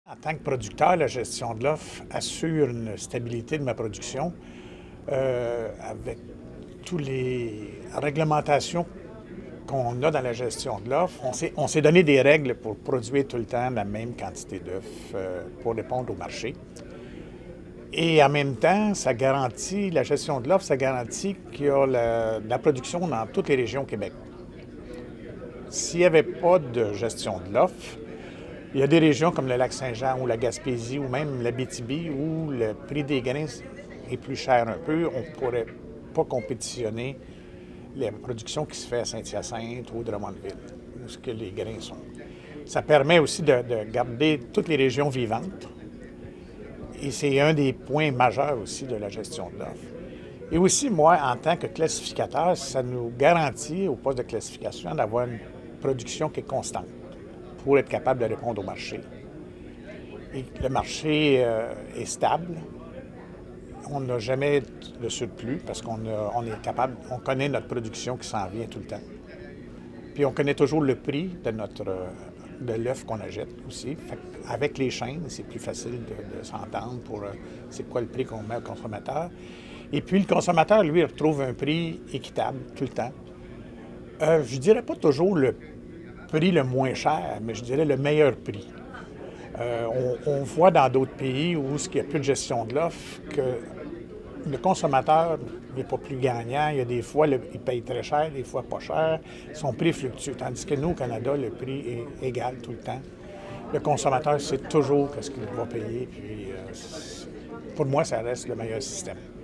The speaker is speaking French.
En tant que producteur, la gestion de l'offre assure une stabilité de ma production avec toutes les réglementations qu'on a dans la gestion de l'offre. On s'est donné des règles pour produire tout le temps la même quantité d'œufs pour répondre au marché. Et en même temps, la gestion de l'offre, ça garantit qu'il y a la production dans toutes les régions au Québec. S'il n'y avait pas de gestion de l'offre, il y a des régions comme le Lac-Saint-Jean ou la Gaspésie ou même l'Abitibi où le prix des grains est plus cher un peu. On ne pourrait pas compétitionner la production qui se fait à Saint-Hyacinthe ou Drummondville, où ce que les grains sont. Ça permet aussi de garder toutes les régions vivantes. Et c'est un des points majeurs aussi de la gestion de l'offre. Et aussi, moi, en tant que classificateur, ça nous garantit au poste de classification d'avoir une production qui est constante pour être capable de répondre au marché. Et le marché est stable. On n'a jamais de surplus parce qu'on est capable, on connaît notre production qui s'en vient tout le temps. Puis on connaît toujours le prix de l'œuf qu'on achète aussi. Fait avec les chaînes, c'est plus facile de s'entendre pour c'est quoi le prix qu'on met au consommateur. Et puis le consommateur, lui, retrouve un prix équitable tout le temps. Je dirais pas toujours le prix le moins cher, mais je dirais le meilleur prix. On voit dans d'autres pays où il n'y a plus de gestion de l'offre que le consommateur n'est pas plus gagnant. Il y a des fois, il paye très cher, des fois pas cher. Son prix fluctue. Tandis que nous, au Canada, le prix est égal tout le temps. Le consommateur sait toujours ce qu'il va payer. Puis, pour moi, ça reste le meilleur système.